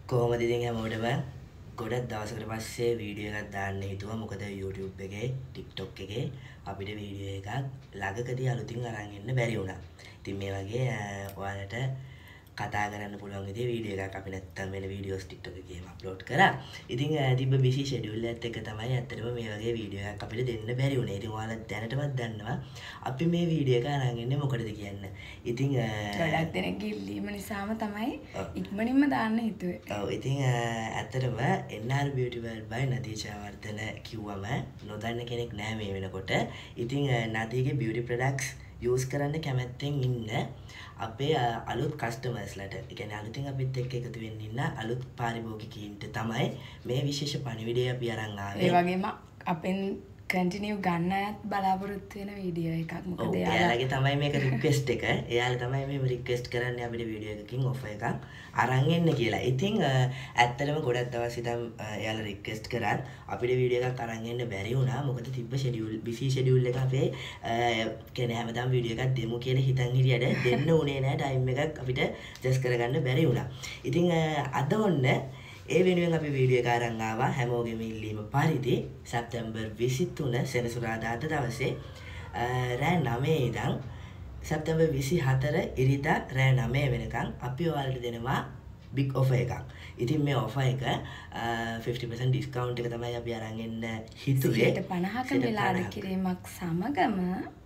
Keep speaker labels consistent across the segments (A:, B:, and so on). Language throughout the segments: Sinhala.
A: කොහොමද ඉතින් හැමෝටම ගොඩක් දවසකට පස්සේ වීඩියෝ එකක් දාන්න හිතුවා. මොකද YouTube එකේ TikTok එකේ අපිට වීඩියෝ එකක් ළඟකදී අලුතින් අරන් එන්න බැරි වුණා. ඉතින් මේ වගේ ඔයාලට කතා කරන්න පුළුවන් විදිහේ වීඩියෝ එකක් අපි නැත්තම් වෙන වීඩියෝස් TikTok එකේම අප්ලෝඩ් කරා. ඉතින් තිබ්බ බිසි ෂෙඩියුල් එකත් එක්ක තමයි ඇත්තටම මේ වගේ වීඩියෝ එකක් අපිට දෙන්න බැරි වුණේ. ඉතින් ඔයාලා දැනටමත් දන්නවා අපි මේ වීඩියෝ එක අරන් එන්නේ මොකටද කියන්න. ඉතින්
B: ගොඩක් දෙනෙක් ඉල්ලීම නිසාම තමයි ඉක්මනින්ම දාන්න හිතුවේ.
A: ඔව් ඉතින් ඇත්තටම NR Beauty World by නදී ජයවර්ධන කිව්වම නොදන්න කෙනෙක් නැහැ මේ වෙනකොට. ඉතින් නදීගේ beauty products use කරන්න කැමැත්තෙන් ඉන්න අපේ අලුත් කස්ටමර්ස්ලට, ඒ කියන්නේ අලුතින් අපිත් එක්ක එකතු වෙන්න ඉන්න අලුත් පාරිභෝගිකයින්ට තමයි මේ විශේෂ පණිවිඩය අපි අරන් ආවේ.
B: ඒ වගේම අපෙන් කන්ටිනියු ගන්න අයත් බලාපොරොත්තු වෙන වීඩියෝ එකක්. මොකද
A: එයාලගේ තමයි මේක රික්වෙස්ට් එක. එයාලා තමයි මේ රික්වෙස්ට් කරන්නේ අපිට වීඩියෝ එකකින් ඔෆර් එකක් අරන් එන්න කියලා. ඉතින් ඇත්තටම ගොඩක් දවස් ඉඳන් එයාලා රික්වෙස්ට් කරත් අපිට වීඩියෝ එකක් අරන් එන්න බැරි වුණා. මොකද තිබ්බ ෂෙඩියුල් බිසි ෂෙඩියුල් එක අපේ කියන්නේ හැමදාම වීඩියෝ එකක් දෙමු කියලා හිතන් හිටියට දෙන්න උනේ නැහැ. ටයිම් එකක් අපිට ඇඩ්ජස්ට් කරගන්න බැරි වුණා. ඉතින් අද ඔන්න ඒ වෙනුවෙන් අපි වීඩියෝ එක අරන් ආවා හැමෝගෙම ඉල්ලීම පරිදි සැප්තැම්බර් 23 සෙනසුරාදා දවසේ රෑ 9 ඉඳන් සැප්තැම්බර් 24 ඉරිදා රෑ 9 වෙනකන් අපි ඔයාලට දෙනවා big offer එකක්. ඉතින් මේ offer එක 50% discount එක තමයි අපි අරන් එන්න හිතුවේ.
B: 50ක වෙලාද කිරීමක් සමගම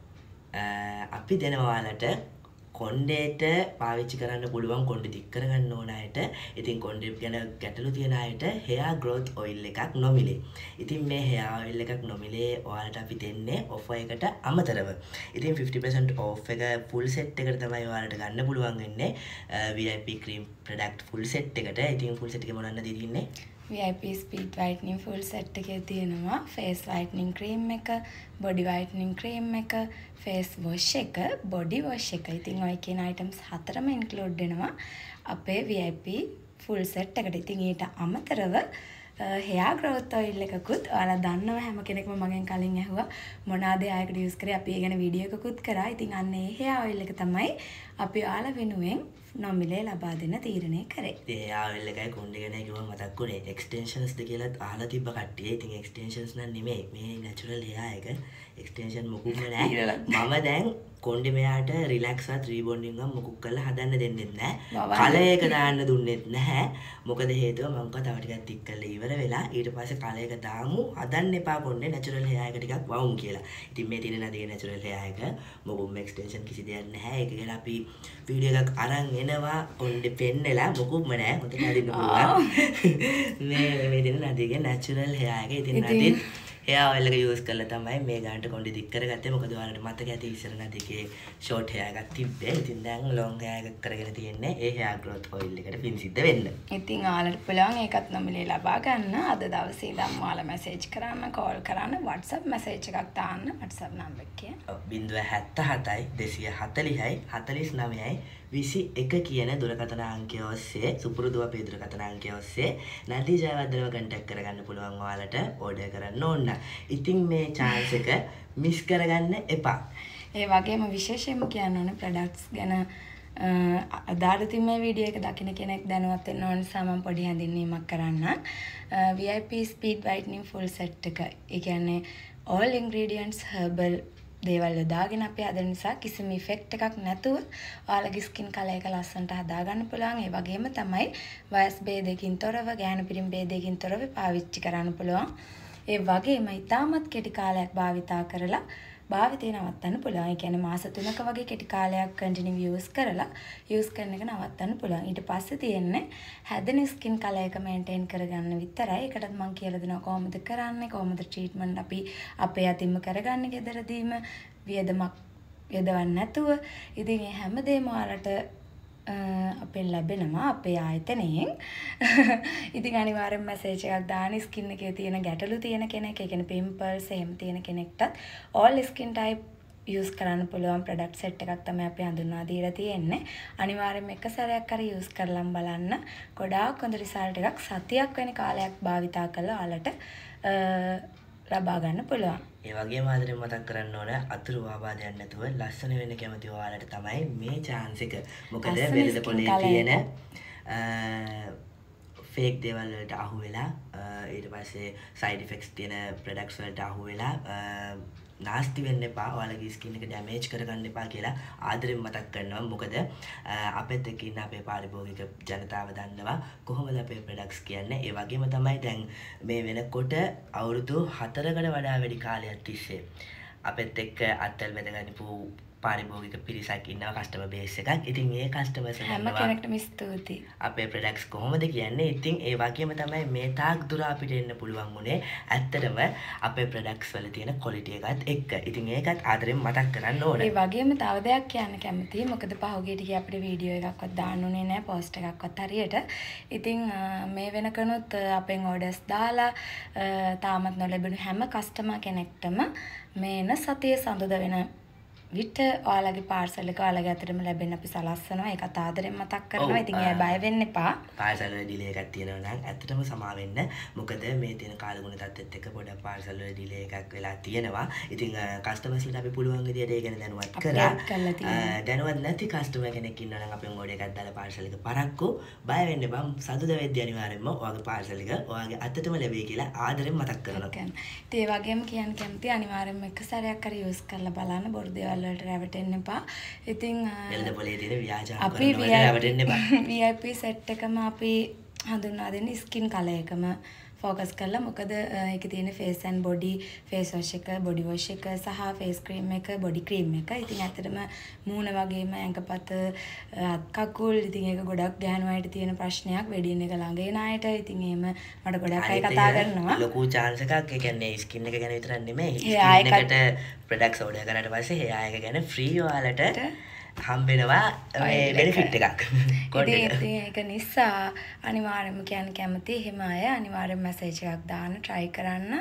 A: අපි දෙනවා ඔයාලට කොණ්ඩේට පාවිච්චි කරන්න පුළුවන් කොණ්ඩේ දික් කරගන්න ඕන අයට, ඉතින් කොණ්ඩේ ගැන ගැටලු තියෙන අයට hair growth oil එකක් නොමිලේ. ඉතින් මේ hair oil එකක් නොමිලේ ඔයාලට අපි දෙන්නේ offer එකට අමතරව. ඉතින් 50% off එක full set එකට තමයි ඔයාලට ගන්න පුළුවන් වෙන්නේ VIP cream product full set එකට. ඉතින් full set එකේ මොනවද තියෙන්නේ?
B: VIP speed whitening full set එකේ තියෙනවා face whitening cream එක, body whitening cream එක, face wash එක, body wash එක. ඉතින් ඔය කියන items හතරම include වෙනවා අපේ VIP full set එකට. ඉතින් ඊට අමතරව hair growth oil එකකුත් ඔයාලා දන්නවා හැම කෙනෙක්ම මගෙන් කලින් ඇහුවා මොනවාද ආයකට use කරේ. අපි ඒ ගැන වීඩියෝ එකකුත් කරා. ඉතින් අන්න ඒ hair oil එක තමයි අපි ඔයාලා වෙනුවෙන් නොමිලේ ලබා දෙන්න තීරණය කරේ.
A: ඒ hair oil එකයි කොණ්ඩේ ගැන කිව්වම මතක් වුණේ extensions ද කියලා අහලා තිබ්බ කට්ටිය. ඉතින් extensions නම් නෙමෙයි මේ natural hair එක. extension මොකුම නැහැ. මම දැන් කොණ්ඩේ මෙයාට relax වත් rebonding වත් මොකුක් කරලා හදන්න දෙන්නෙත් නැහැ. කලයක දාන්න දුන්නෙත් නැහැ. මොකද හේතුව මම තව ටිකක් තික් කරලා ඉවර වෙලා ඊට පස්සේ කලයක දාමු හදන්න එපා කොණ්ඩේ natural hair එක ටිකක් වවුම් කියලා. ඉතින් මේ තියෙන නදී natural hair එක මොකුම extension කිසි දෙයක් නැහැ. ඒක ගැන අපි වීඩියෝ එකක් අරන් එනවා කොණ්ඩේ පෙන්නලා මොකුම නැහැ. හොඳට හදින්න පුළුවන්. මේ තියෙන නදීගේ natural hair එක. ඉතින් නදී hair oil එක use කරලා තමයි මේ ගානට කොණ්ඩේ දික් කරගත්තේ. මොකද ඔයාලට මතක ඇති ඉස්සර නදීගේ short hair එකක් තිබ්බේ. ඉතින් දැන් long hair එකක් කරගෙන තියෙන්නේ ඒ hair growth oil එකට පින් සිද්ධ වෙන්න.
B: ඉතින් ඔයාලට පුළුවන් ඒකත් නොමිලේ ලබා ගන්න. අද දවසේ ඉඳන් ඔයාලා message කරන්න, call කරන්න, WhatsApp message එකක් දාන්න. WhatsApp number එක කියන්න.
A: 077 240යි 49යි 21 කියන දුරකථන අංකය ඔස්සේ සුපුරුදු අපේ දුරකථන අංකය ඔස්සේ නදී ජයවර්ධනව contact කරගන්න පුළුවන් ඔයාලට order කරන්න ඕන. ඉතින් මේ chance එක miss කරගන්න එපා.
B: ඒ වගේම විශේෂයෙන්ම කියන්න ඕනේ products ගැන අදාළතින් මේ වීඩියෝ එක දකින්න කෙනෙක් දැනුවත් වෙන්න ඕන නිසා මම පොඩි හැඳින්වීමක් කරන්න. VIP speed whitening full set එක. ඒ කියන්නේ all ingredients herbal දේවල් දාගෙන අපි හදන නිසා කිසිම ඉෆෙක්ට් එකක් නැතුව ඔයාලගේ ස්කින් කලර් එක ලස්සනට හදාගන්න පුළුවන්. ඒ වගේම තමයි වයස් භේදයකින් තොරව, ගැහැණු පිරිමි භේදයකින් තොරව පාවිච්චි කරන්න පුළුවන්. ඒ වගේම ඉතාමත් කෙටි කාලයක් භාවිතා කරලා භාවිතය නවත්තන්න පුළුවන්. ඒ කියන්නේ මාස 3ක වගේ කෙටි කාලයක් කන්ටිනියු යූස් කරලා යූස් කරන එක නවත්තන්න පුළුවන්. ඊට පස්සේ තියෙන්නේ හැදෙන ස්කින් කලර් එක මේන්ටේන් කරගන්න විතරයි. ඒකටත් මම කියලා දෙනවා කොහොමද කරන්නේ, කොහොමද ට්‍රීට්මන්ට් අපි අපේ අතින්ම කරගන්නේ ගෙදරදීම වියදමක් යොදවන්න නැතුව. ඉතින් මේ හැමදේම ඔයාලට අපෙන් ලැබෙනවා අපේ ආයතනයෙන්. ඉතින් අනිවාර්යෙන් මැසේජ් එකක් දාන්න. ස්කින් එකේ තියෙන ගැටලු තියෙන කෙනෙක්, ඒ කියන්නේ පිම්පල්ස් එහෙම තියෙන කෙනෙක්ටත් all skin type use කරන්න පුළුවන් product set එකක් තමයි අපි හඳුන්වා දීලා තියෙන්නේ. අනිවාර්යෙන්ම එක සැරයක් හරි use කරලම් බලන්න. ගොඩාක් හොඳ result එකක් සතියක් වෙන කාලයක් භාවිතා කළා ඔයාලට ලබා ගන්න පුළුවන්.
A: ඒ වගේම ආදරෙන් මතක් කරන්න ඕන අතුරු ආබාධයක් නැතුව ලස්සන වෙන්න කැමති ඔයාලට තමයි මේ chance එක. මොකද වෙලද පොලේ තියෙන ෆේක් දේවල් වලට අහු වෙලා ඊට පස්සේ සයිඩ් ඉෆෙක්ට්ස් තියෙන ප්‍රොඩක්ට්ස් වලට අහු වෙලා නාස්ති වෙන්න එපා. ඔයාලගේ ස්කින් එක ඩැමේජ් කරගන්න එපා කියලා ආදරෙන් මතක් කරනවා. මොකද අපෙත් එක්ක ඉන්න අපේ පාරිභෝගික ජනතාව දන්නවා කොහොමද අපේ ප්‍රොඩක්ට්ස් කියන්නේ. ඒ වගේම තමයි දැන් මේ වෙනකොට අවුරුදු 4කට වඩා වැඩි කාලයක් තිස්සේ අපෙත් එක්ක අත්වල බෙදගන්නපු පාරිභෝගික පිරිසක් ඉන්නවා කස්ටමර් බේස් එකක්. ඉතින් මේ කස්ටමර්ස්
B: හැම කෙනෙක්ටම ස්තුතියි.
A: අපේ ප්‍රොඩක්ට්ස් කොහොමද කියන්නේ. ඉතින් ඒ වගේම තමයි මේ තාක් දුර අපිට එන්න පුළුවන් උනේ ඇත්තටම අපේ ප්‍රොඩක්ට්ස් වල තියෙන ක්වොලිටි එකත් එක්ක. ඉතින් ඒකත් ආදරෙන් මතක් කරන්න ඕනේ.
B: ඒ වගේම තව දෙයක් කියන්න කැමතියි. මොකද පහුගිය ටිකේ අපිට වීඩියෝ එකක්වත් දාන්න උනේ නැහැ, පෝස්ට් එකක්වත් හරියට. ඉතින් මේ වෙනකනොත් අපෙන් ඕඩර්ස් දාලා තාමත් නොලැබුණු හැම කස්ටමර් කෙනෙක්ටම මේන සතියේ සඳුදා වෙන විට ඔයාලගේ පාර්සල් එක ඔයාලගේ අතටම ලැබෙන්න අපි සලස්වනවා. ඒකත් ආදරෙන් මතක් කරනවා. ඉතින් ඒ බය වෙන්න එපා.
A: පාර්සල් වල ඩිලේ එකක් තියෙනවා නම් ඇත්තටම සමා වෙන්න. මොකද මේ තියෙන කාලගුණ තත්ත්වෙත් එක්ක පොඩක් පාර්සල් වල ඩිලේ එකක් වෙලා තියෙනවා. ඉතින් කස්ටමර්ස්ලාට අපි පුළුවන් විදියට ඒ ගැන දැනුවත් කරා. දැනුවත් නැති කස්ටමර් කෙනෙක් ඉන්නවා නම් අපෙන් ඕඩර් එකක් දාලා පාර්සල් එක පරක්කු. බය වෙන්න එපා. සතුට වෙද්දී අනිවාර්යෙන්ම ඔයාගේ පාර්සල් එක ඔයාගේ අතටම ලැබෙයි කියලා ආදරෙන් මතක් කරනවා.
B: ඉතින් ඒ වගේම කියන්න කැමතියි අනිවාර්යෙන්ම එක සැරයක් හරි යූස් කරලා බලන්න. බොරු දේවල් වලට රැවටෙන්න එපා. ඉතින්
A: එළද පොලේ තියෙන ව්‍යාජ කරනවා රැවටෙන්න එපා.
B: VIP සෙට් එකම අපි හඳුන්වා දෙන්නේ ස්කින් කලර් එකම ෆෝකස් කරලා. මොකද ඒකේ තියෙන face and body face wash එක, බොඩි වොෂ් එක සහ ෆේස් ක්‍රීම් එක, බොඩි ක්‍රීම් එක. ඉතින් ඇත්තටම මූණ වගේම ඇඟපත, කකුල් ඉතින් ඒක ගොඩක් ගෑනු අයට තියෙන ප්‍රශ්නයක්. වෙඩින් එක ළඟ එන අයට ඉතින් එහෙම මට ගොඩක් අය කතා කරනවා.
A: ලොකු chance එකක්. ඒ කියන්නේ ස්කින් එක ගැන විතරක් නෙමෙයි. ස්කින් එකට ප්‍රොඩක්ට්ස් ඕඩර් කරාට පස්සේ hair එක ගැන ෆ්‍රී ඔයාලට හම්බෙනවා මේ බෙනිෆිට් එකක්.
B: ඉතින් ඒක නිසා අනිවාර්යයෙන්ම කියන්න කැමති එහෙම අය අනිවාර්යයෙන් මැසේජ් එකක් දාන්න try කරන්න.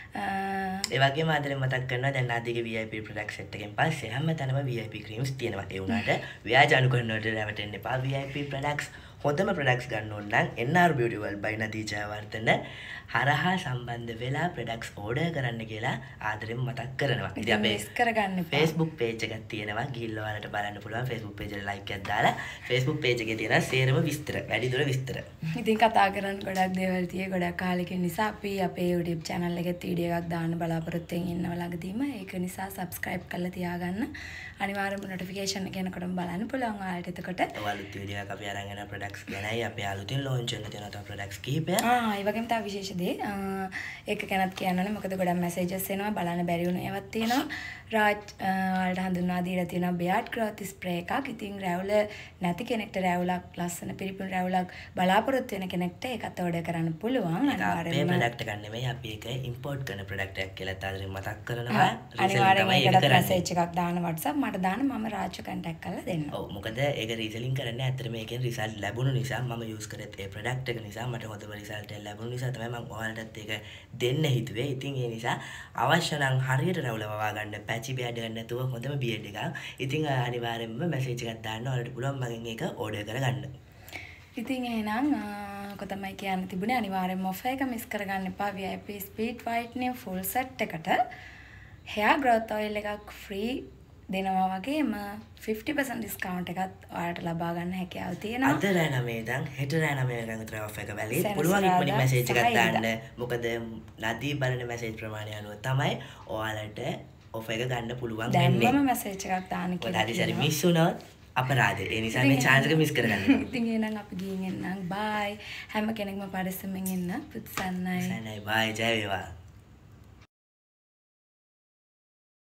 A: ඒ වගේම ආදරෙන් මතක් කරනවා දැන් ආදිගේ VIP ප්‍රොඩක්ට් සෙට් එකෙන් පස්සේ හැමතැනම VIP ක්‍රීම්ස් තියෙනවා. ඒ වුණාට ව්‍යාජ අනුකරණ වලට රැවටෙන්න එපා. VIP ප්‍රොඩක්ට්ස් හොඳම ප්‍රොඩක්ට්ස් ගන්න ඕන නම් NR Beauty World by නදී ජයවර්ධන හරහා සම්බන්ධ වෙලා ප්‍රොඩක්ට්ස් ඕඩර් කරන්න කියලා ආදරෙන් මතක් කරනවා.
B: ඉතින් අපි මිස් කරගන්න එපා.
A: Facebook page එකක් තියෙනවා. ගිහිල්ලා ඔයාලට බලන්න පුළුවන්. Facebook page එකට like එකක් දාලා Facebook page එකේ තියෙන සේරම විස්තර, වැඩිදුර විස්තර.
B: ඉතින් කතා කරන්න ගොඩක් දේවල් තියෙයි. ගොඩක් කාලෙකින් නිසා අපි අපේ YouTube channel එකෙත් වීඩියෝ එකක් දාන්න බලාපොරොත්තු වෙමින් ඉන්නවා ළඟදීම. ඒක නිසා subscribe කරලා තියාගන්න. අනිවාර්යයෙන්ම notification එක එනකොටම බලන්න පුළුවන් ඔයාලට. එතකොට
A: ඔයාලට වීඩියෝ එකක් අපි අරන් යන products ගැනයි අපි අලුතින් launch වෙන තියෙන තව products කිහිපයක්.
B: ඒ වගේම තව විශේෂ දේ ඒක ගැනත් කියන්න ඕනේ. මොකද ගොඩක් messages එනවා බලන්න බැරි වුණ ඒවත් තියෙනවා. රාජ් වලට හඳුන්වා දීලා තියෙනවා beard growth spray එකක්. ඉතින් රැවුල නැති කෙනෙක්ට රැවුලක් ලස්සන පිරිපුන් රැවුලක් බලාපොරොත්තු වෙන කෙනෙක්ට ඒකත් ඕඩර් කරන්න පුළුවන්.
A: අනිවාර්යයෙන්ම මේ product එකක් නෙමෙයි අපි ඒක import කරන product එකක් කියලා ආදරෙන් මතක් කරනවා.
B: අනිවාර්යයෙන්ම ඒකට message එකක් දාන්න WhatsApp මට දාන්න මම රාජ්ව contact කරලා දෙන්න.
A: ඔව් මොකද ඒක රීසෙලින් කරන්නේ ඇත්තට මේකෙන් රිසල්ට් ලැබුණු නිසා මම යූස් කරත් ඒ product එක නිසා මට හොඳම රිසල්ට් එක ලැබුණු නිසා තමයි මම ඔයාලටත් ඒක දෙන්න හිතුවේ. ඉතින් ඒ නිසා අවශ්‍ය නම් හරියට රැවුල වවා ගන්න පැචි බෑඩ් ගන්න නැතුව හොඳම බියඩ් එකක්. ඉතින් අනිවාර්යයෙන්ම මැසේජ් එකක් දාන්න ඔයාලට පුළුවන් මගෙන් ඒක ඕඩර් කරගන්න.
B: ඉතින් එහෙනම් ඔක තමයි කියන්න තිබුණේ. අනිවාර්යයෙන්ම ඔෆර් එක මිස් කරගන්න එපා. VIP speed whitening full set එකට hair growth oil එකක් free දෙනවා වගේම 50% discount එකත් ඔයාලට ලබා ගන්න හැකියාව තියෙනවා.
A: අද රෑ 9 ඉඳන් හෙට රෑ 9 වෙනකන් විතර ඔෆර් එක වැළි. පුළුවන් ඉක්මනින් මැසේජ් එකක් දාන්න. මොකද නදී බලන මැසේජ් ප්‍රමාණය අනුව තමයි ඔයාලට ඔෆර් එක ගන්න පුළුවන් වෙන්නේ.
B: දැන්ම මැසේජ් එකක් දාන්න කියලා.
A: ඔයාලට හරි මිස් වුණොත් අපරාධේ. ඒ නිසා මේ chance එක මිස් කරගන්න.
B: ඉතින් එහෙනම් අපි ගිහින් එන්නම්. bye. හැම කෙනෙක්ම පරිස්සමෙන් ඉන්න. පුත්සන්නයි.
A: සන්නයි bye. ජය වේවා.